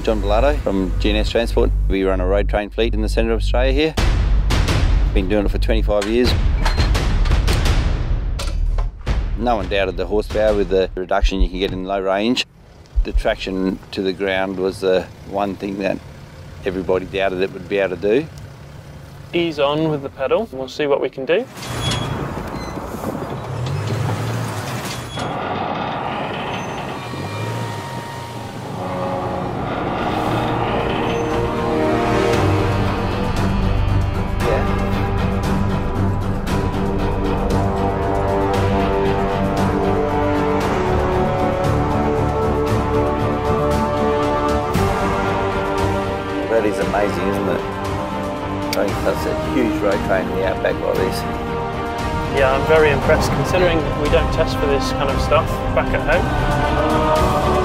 John Bilato from GNS Transport. We run a road train fleet in the centre of Australia here. Been doing it for 25 years. No one doubted the horsepower with the reduction you can get in low range. The traction to the ground was the one thing that everybody doubted it would be able to do. Ease on with the pedal, we'll see what we can do. That is amazing, isn't it? That's a huge road train in the outback like this. Yeah, I'm very impressed considering we don't test for this kind of stuff back at home.